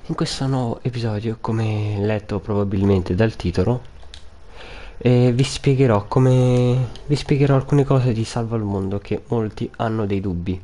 In questo nuovo episodio, come letto probabilmente dal titolo, vi spiegherò alcune cose di Salva al Mondo che molti hanno dei dubbi.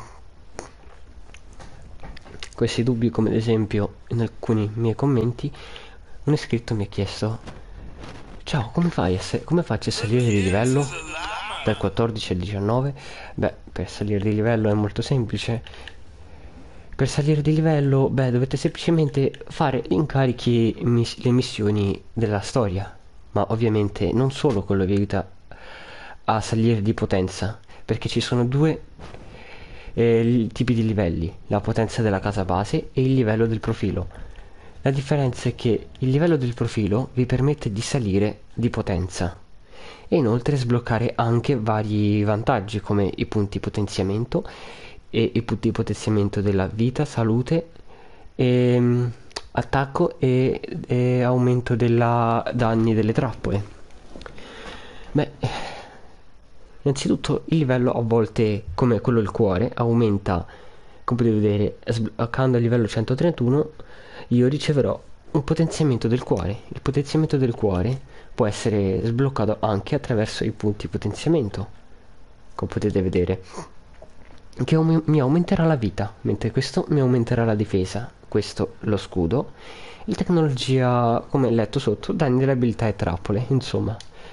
Questi dubbi, come ad esempio in alcuni miei commenti, un iscritto mi ha chiesto: ciao, come faccio a salire di livello dal 14 al 19? Beh, per salire di livello è molto semplice. Per salire di livello, beh, dovete semplicemente fare gli incarichi, le missioni della storia. Ma ovviamente non solo quello vi aiuta a salire di potenza, perché ci sono due tipi di livelli: la potenza della casa base e il livello del profilo. La differenza è che il livello del profilo vi permette di salire di potenza e inoltre sbloccare anche vari vantaggi come i punti potenziamento e i punti potenziamento della vita, salute, e attacco e aumento della danni delle trappole. Beh, innanzitutto il livello a volte, come quello del cuore, aumenta. Come potete vedere, sbloccando il livello 131 io riceverò un potenziamento del cuore. Il potenziamento del cuore può essere sbloccato anche attraverso i punti potenziamento, come potete vedere, che mi aumenterà la vita, mentre questo mi aumenterà la difesa, questo lo scudo, il tecnologia, come letto sotto, danni delle abilità e trappole. Insomma,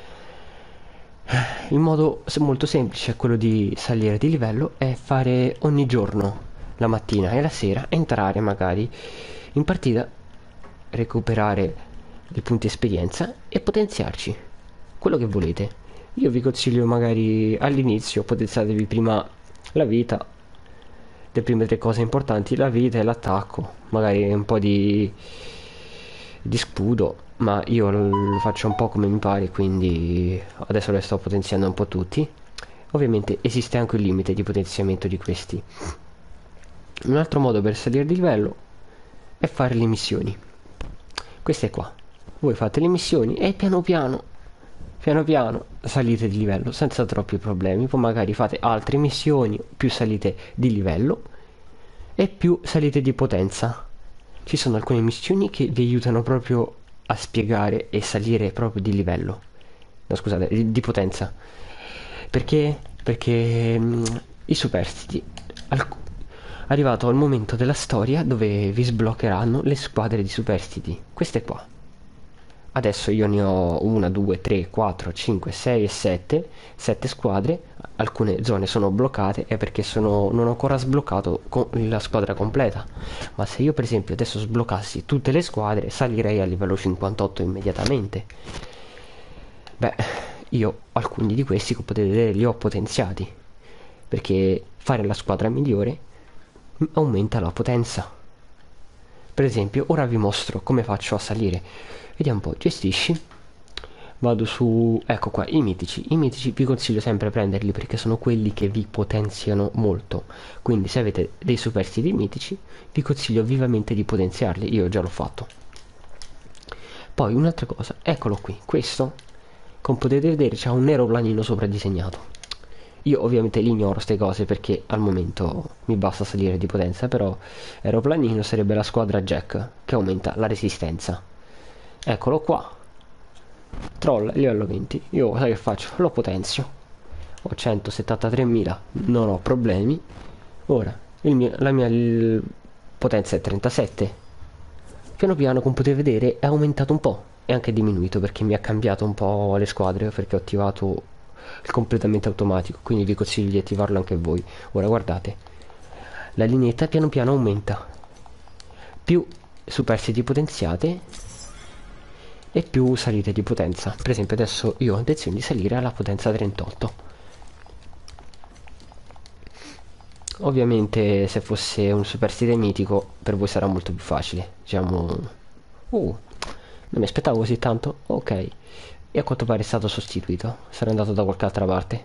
il modo molto semplice è quello di salire di livello, è fare ogni giorno, la mattina e la sera, entrare magari in partita, recuperare dei punti esperienza e potenziarci quello che volete. Io vi consiglio, magari all'inizio potenziatevi prima la vita, le prime tre cose importanti: la vita e l'attacco, magari un po' di scudo, ma io lo faccio un po' come mi pare, quindi adesso le sto potenziando un po' tutti. Ovviamente esiste anche il limite di potenziamento di questi. Un altro modo per salire di livello è fare le missioni. Queste qua, voi fate le missioni e piano piano salite di livello senza troppi problemi. Poi magari fate altre missioni, più salite di livello e più salite di potenza. Ci sono alcune missioni che vi aiutano proprio a spiegare e salire proprio di livello, no, scusate, di potenza. Perché i superstiti, arrivato al momento della storia dove vi sbloccheranno le squadre di superstiti, queste qua. Adesso io ne ho 1, 2, 3, 4, 5, 6 e 7. 7 squadre. Alcune zone sono bloccate è perché non ho ancora sbloccato la squadra completa. Ma se io per esempio adesso sbloccassi tutte le squadre, salirei a livello 58 immediatamente. Beh, io alcuni di questi, come potete vedere, li ho potenziati, perché fare la squadra migliore aumenta la potenza. Per esempio, ora vi mostro come faccio a salire. Vediamo un po', gestisci. Vado su, ecco qua, i mitici. I mitici vi consiglio sempre prenderli perché sono quelli che vi potenziano molto. Quindi se avete dei superstiti mitici, vi consiglio vivamente di potenziarli. Io già l'ho fatto. Poi un'altra cosa, eccolo qui, questo, come potete vedere, c'ha un nero planino sopra disegnato. Io ovviamente li ignoro queste cose perché al momento mi basta salire di potenza, però aeroplanino sarebbe la squadra Jack, che aumenta la resistenza. Eccolo qua. Troll livello 20. Io sai che faccio? Lo potenzio. Ho 173.000, non ho problemi. Ora, la mia potenza è 37. Piano piano, come potete vedere, è aumentato un po'. È anche diminuito perché mi ha cambiato un po' le squadre, perché ho attivato il completamente automatico, quindi vi consiglio di attivarlo anche voi. Ora guardate, la lineetta piano piano aumenta, più superstiti potenziate e più salite di potenza. Per esempio adesso io ho intenzione di salire alla potenza 38. Ovviamente se fosse un superstite mitico per voi sarà molto più facile, diciamo. Non mi aspettavo così tanto. Ok, e a quanto pare è stato sostituito, sarà andato da qualche altra parte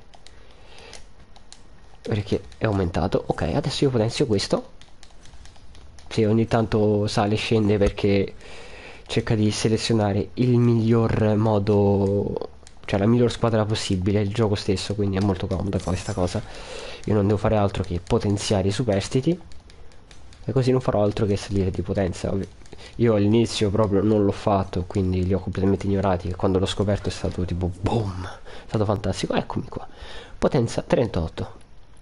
perché è aumentato. Ok, adesso io potenzio questo. Sì, ogni tanto sale e scende perché cerca di selezionare il miglior modo, cioè la miglior squadra possibile, il gioco stesso, quindi è molto comoda questa cosa. Io non devo fare altro che potenziare i superstiti, e così non farò altro che salire di potenza. Io all'inizio proprio non l'ho fatto, quindi li ho completamente ignorati, e quando l'ho scoperto è stato tipo boom, è stato fantastico. Eccomi qua, potenza 38.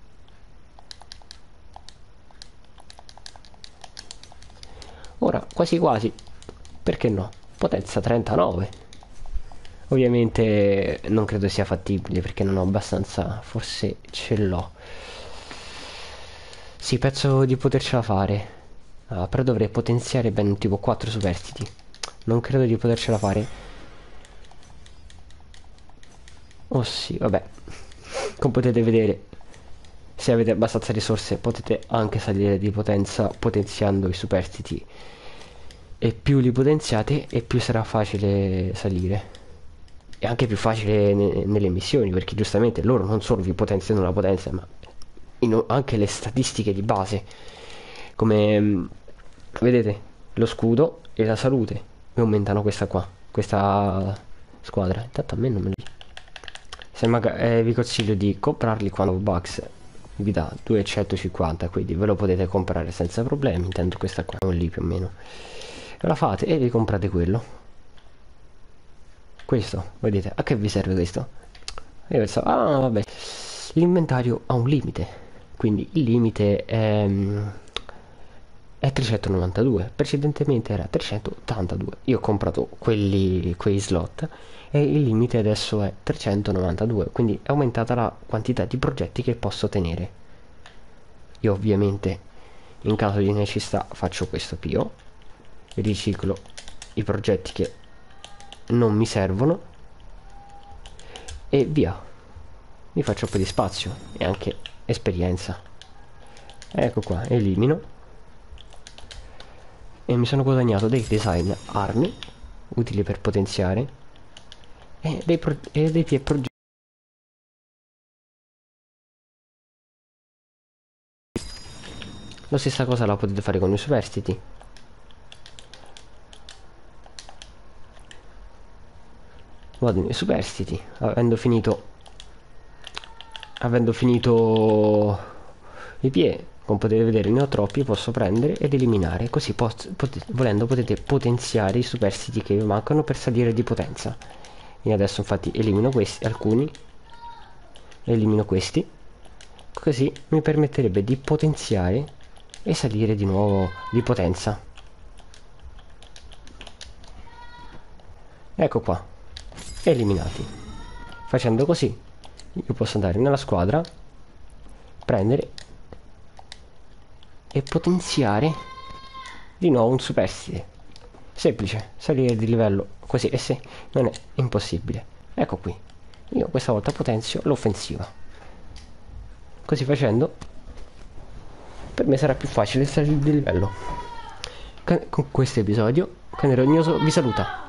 Ora quasi quasi, perché no, potenza 39. Ovviamente non credo sia fattibile perché non ho abbastanza, forse ce l'ho. Sì, penso di potercela fare. Ah, però dovrei potenziare ben tipo 4 superstiti. Non credo di potercela fare. Oh sì, vabbè. Come potete vedere, se avete abbastanza risorse potete anche salire di potenza potenziando i superstiti. E più li potenziate e più sarà facile salire. E anche più facile nelle missioni, perché giustamente loro non solo vi potenziano la potenza, ma anche le statistiche di base, come vedete lo scudo e la salute mi aumentano questa squadra. Intanto a me non me li... Se vi consiglio di comprarli quando Bucks vi dà 250, quindi ve lo potete comprare senza problemi. Intendo questa qua è lì più o meno, ve la fate e vi comprate questo, vedete, a che vi serve questo? Io pensavo, ah vabbè, l'inventario ha un limite, quindi il limite è 392, precedentemente era 382. Io ho comprato quei slot e il limite adesso è 392, quindi è aumentata la quantità di progetti che posso tenere. Io ovviamente in caso di necessità faccio questo pio, riciclo i progetti che non mi servono e via, mi faccio un po' di spazio e anche esperienza. Ecco qua, elimino e mi sono guadagnato dei design armi utili per potenziare e dei progetti. La stessa cosa la potete fare con i superstiti. Vado nei superstiti, avendo finito i piedi, come potete vedere ne ho troppi, posso prendere ed eliminare, così volendo potete potenziare i superstiti che vi mancano per salire di potenza. Io adesso infatti elimino questi, alcuni, elimino questi, così mi permetterebbe di potenziare e salire di nuovo di potenza. Ecco qua, eliminati. Facendo così io posso andare nella squadra, prendere e potenziare di nuovo un superstite. Semplice, salire di livello così, e se non è impossibile. Ecco qui, io questa volta potenzio l'offensiva. Così facendo per me sarà più facile salire di livello. Con questo episodio Cane Rognoso vi saluta.